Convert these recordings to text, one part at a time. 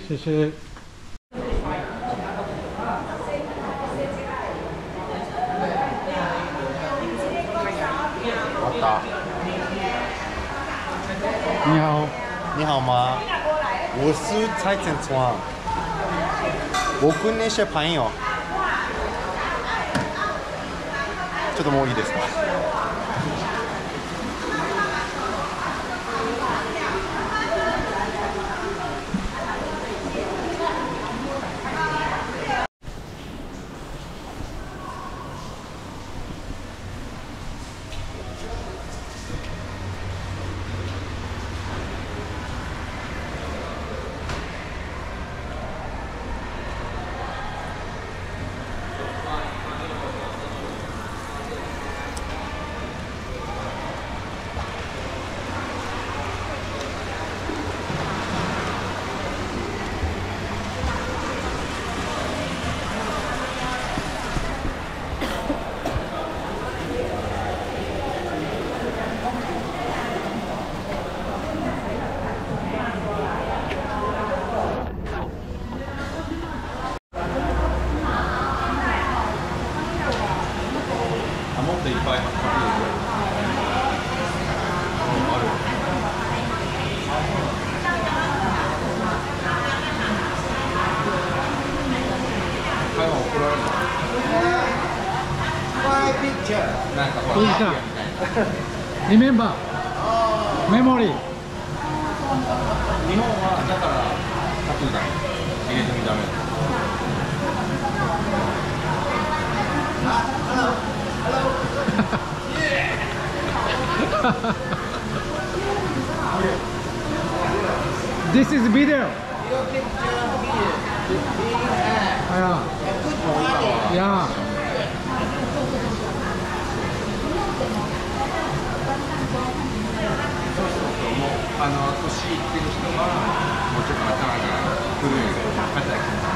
谢谢。你好， 你好吗？我是蔡振川，我跟那些朋友，ちょっともういいですか？もっといっぱい。台湾怒られる。なんかほら。 リメンバー。メモリー。 日本はだからタトゥーだ。入れてもダメ。 This is video. Yeah. 年いってる人はもうちょっと頭が古い方だけど、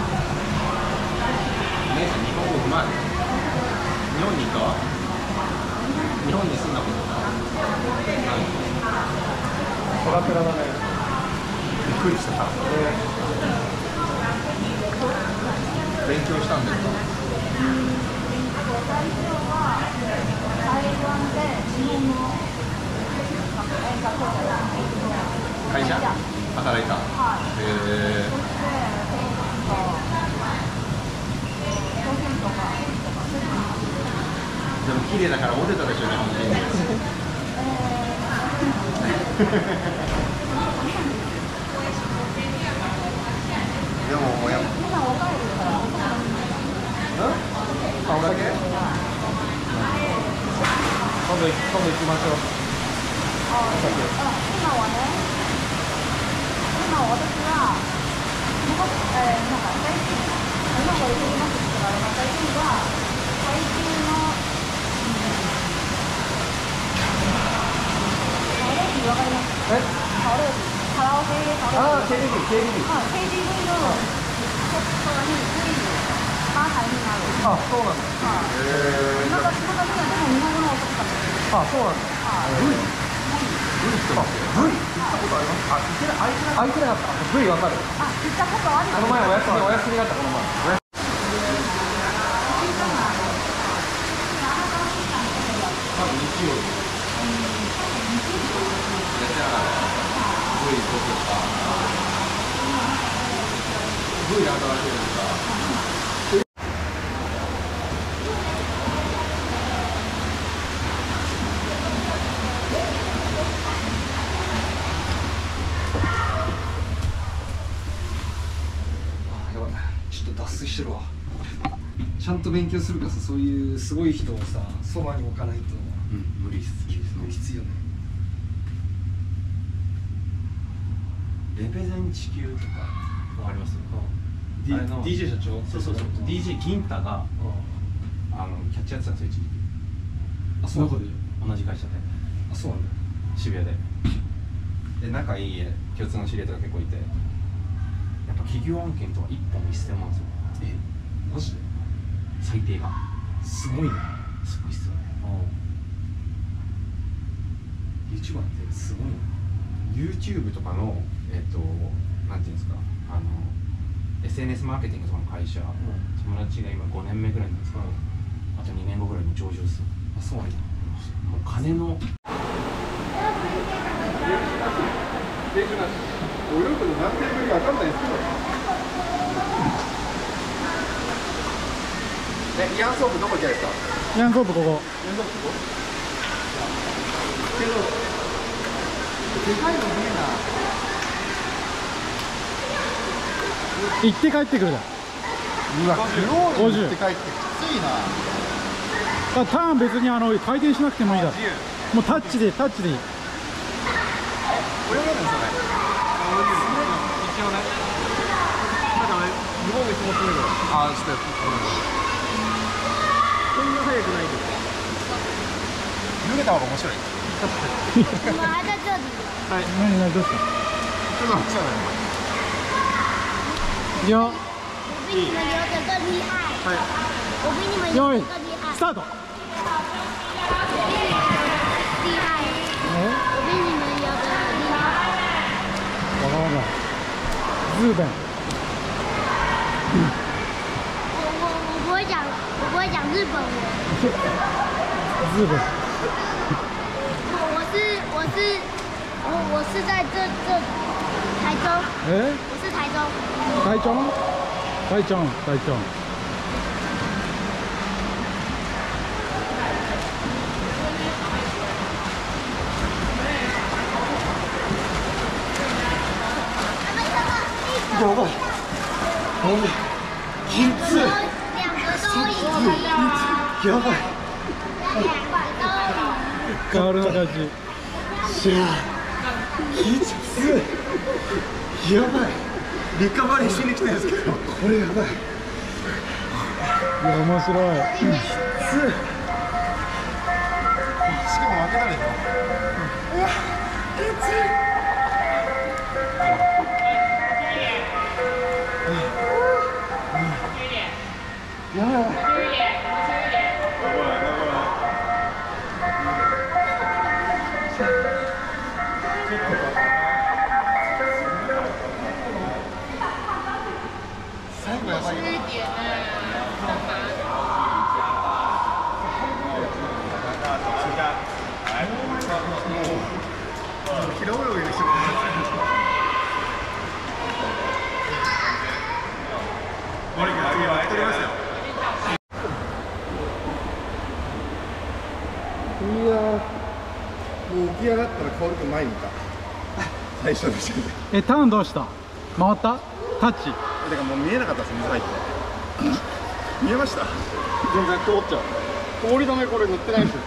姉さん日本語うまい。日本にいた？日本に住んだことない？ ペラペラだね。 びっくりした。勉強したんですか？ 最初は台湾で日本の演歌講座や会社？働いた？ はい。そして表現とかでも綺麗だから折れたでしょうね、本当に。でもみんな若いですから。顔だけ？今度行きましょう。 今はね、今私はなんか最近日本語で言いますけど、最近は最近のカレービわかります？カレービ、カラオケカレービ。KTV のちょっとにバータイになる。 あ、そうなんだ。 なんか仕事にはでも日本語の音とか。 あ、そうなんだ。V って言ったことあります？あ、いけなかった。V わかる。 あ、行ったことある。 この前お休みだったこの前。多分日曜日。じゃあ V どこか。V なんかわけですか。ちょっと脱水してるわ。ちゃんと勉強するからさ、そういうすごい人をさ、そばに置かないと、無理っす。必要ね。レペゼン地球とかわかります？DJ 社長？ そう。DJ 銀太がキャッチやってたんですよ、一時期。 あ、そうなんだ。 同じ会社で。 あ、そうなんだ。 渋谷で。で、仲いい共通の知り合いとか結構いて、やっぱ企業案件とか1本1000万ですよ。 マジで？ 最低が。 すごいね。 すごいっすよね。 YouTuber ってすごいね。 YouTube とかのなんていうんですか、 SNS マーケティングとかの会社、友達が今5年目ぐらいなんですけど、あと2年後ぐらいに上場する。 あ、そうなんだ。 もう金の泳ぐの何年ぶりか分かんないですけど。イアンソープどこ行きゃいいですか？ イアンソープここ。 イアンソープここ？けど、でかいの見えな。 行って帰ってくるだ。 うわ、クロール持って帰ってきついな。 ターン別に回転しなくてもいいだろ。もうタッチでいい。 泳げるんですよね。一応ね。なんかね、ズボンで気持ちいいけど。ああ、ちょっと。こんな速くないけど。脱げた方が面白い。はい。 何どうした？ ちょっと待ってください。 いくよ。 我比你们游得更厉害。 はい。 我比你们用意游得更厉害。 スタート。 厉害。我比你们游得厉害。 わからない。ズーベン。 我不会讲日本文。 ズーベン。 我是在这台中。我是台中。 台中？台中。 やばい。きつい。 两个都赢。 やばい。 カールの勝ち。 しゃあ。きつい。やばい。リカバリーしに来てるんですけど、これやばい。 いや面白い。 きつい。しかも負けたでしょ。うわ、きつい。やばい。最後やばいよ。平泳ぎでしょ。森君次は取りましたよ。いやもう起き上がったら薫君前にいた。最初の時点で。 ターンどうした？回った？タッチ？ だからもう見えなかったです、水入って。見えました？全然通っちゃう。氷止めこれ塗ってないですよ。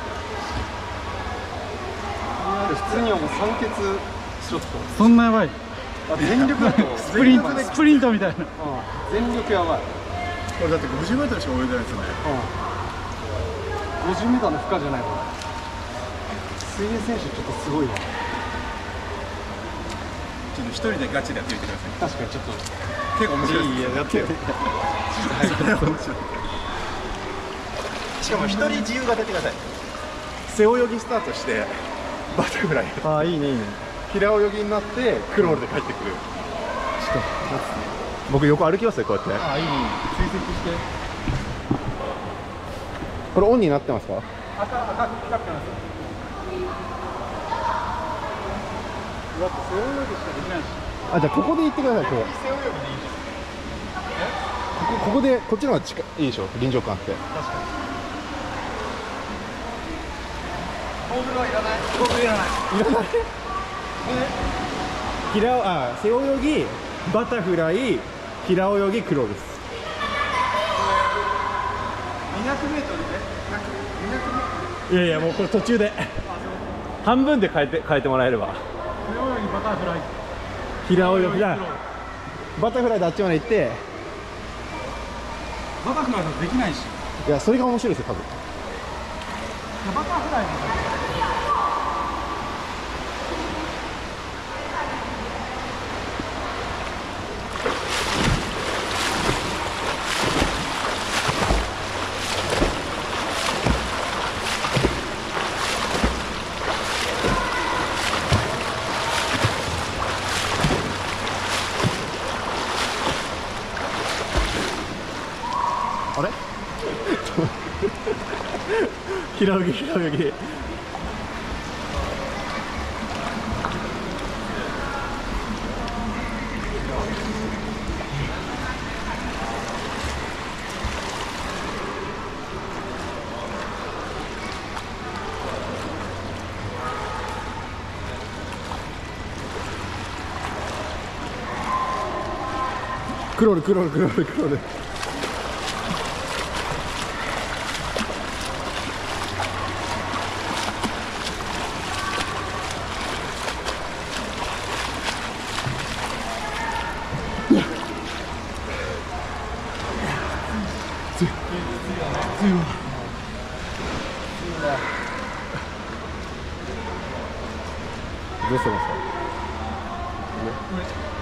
普通にはもう酸欠ショット。 そんなやばい？ 全力だとスプリントみたいな。 全力やばい。これだって 50m しか泳いでないですよね。50m の負荷じゃないこれ。水泳選手ちょっとすごいわ。ちょっと一人でガチでやってみてください。確かにちょっと結構面白いです。いいやってよ。しかも一人自由形やってください。背泳ぎスタートしてバタフライ。ああいいねいいね。平泳ぎになってクロールで帰ってくる。ちょっと僕横歩きますよこうやって。ああいいね。追跡して。これオンになってますか？赤く光ってます。だって背泳ぎしかできないし。あ、じゃあここで行ってください。こう背泳ぎでいいじゃん。ここでこっちの方が近いいでしょ、臨場感あって。確かに。ゴーグルはいらない。ゴーグルいらない。いらない。背泳ぎ、バタフライ、平泳ぎ、クロールです。200m で？いやいやもうこれ途中で半分で変えてもらえれば。 背泳ぎバタフライ。 平泳ぎだ。バタフライであっちまで行って。 バタフライだとできないし。 いやそれが面白いですよ多分。 バタフライも平泳ぎ平泳ぎ。クロールクロールクロールクロール。どうしてますか？